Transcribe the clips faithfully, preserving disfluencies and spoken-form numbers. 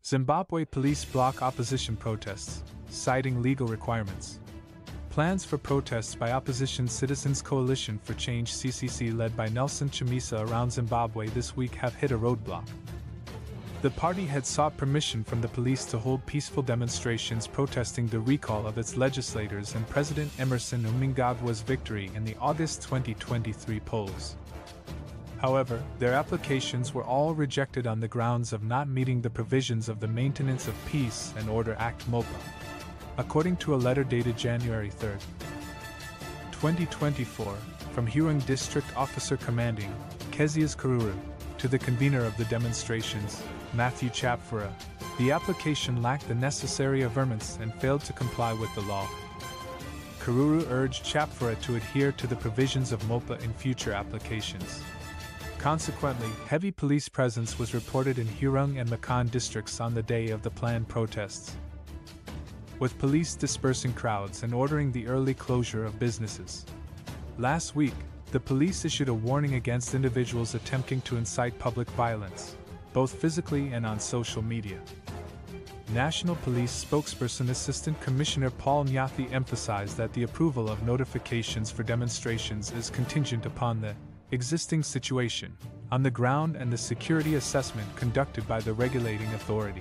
Zimbabwe police block opposition protests, citing legal requirements. Plans for protests by Opposition Citizens Coalition for Change C C C led by Nelson Chamisa around Zimbabwe this week have hit a roadblock. The party had sought permission from the police to hold peaceful demonstrations protesting the recall of its legislators and President Emmerson Mnangagwa's victory in the August twenty twenty-three polls. However, their applications were all rejected on the grounds of not meeting the provisions of the Maintenance of Peace and Order Act MOPA, according to a letter dated January third, twenty twenty-four, from Hurung District Officer Commanding, Kezias Karuru, to the convener of the demonstrations, Matthew Chapfura. The application lacked the necessary averments and failed to comply with the law. Karuru urged Chapfura to adhere to the provisions of MOPA in future applications. Consequently, heavy police presence was reported in Hurung and Makan districts on the day of the planned protests, with police dispersing crowds and ordering the early closure of businesses. Last week, the police issued a warning against individuals attempting to incite public violence, both physically and on social media. National Police spokesperson Assistant Commissioner Paul Nyathi emphasized that the approval of notifications for demonstrations is contingent upon the existing situation on the ground and the security assessment conducted by the regulating authority.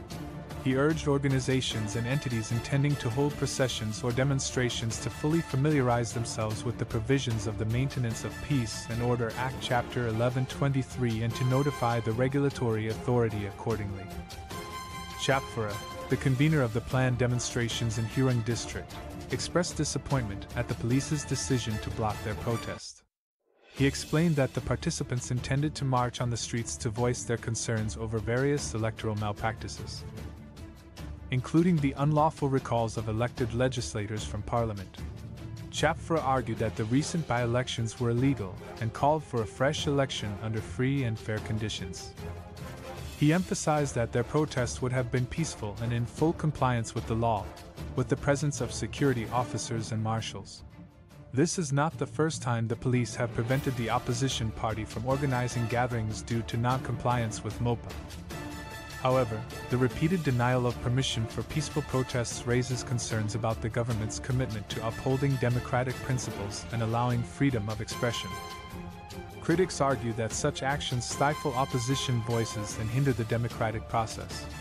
He urged organizations and entities intending to hold processions or demonstrations to fully familiarize themselves with the provisions of the Maintenance of Peace and Order Act Chapter eleven twenty-three and to notify the regulatory authority accordingly. Chapfura, the convener of the planned demonstrations in Hurung District, expressed disappointment at the police's decision to block their protest. He explained that the participants intended to march on the streets to voice their concerns over various electoral malpractices, including the unlawful recalls of elected legislators from Parliament. Chapfura argued that the recent by-elections were illegal and called for a fresh election under free and fair conditions. He emphasized that their protest would have been peaceful and in full compliance with the law, with the presence of security officers and marshals. This is not the first time the police have prevented the opposition party from organizing gatherings due to non-compliance with MOPA. However, the repeated denial of permission for peaceful protests raises concerns about the government's commitment to upholding democratic principles and allowing freedom of expression. Critics argue that such actions stifle opposition voices and hinder the democratic process.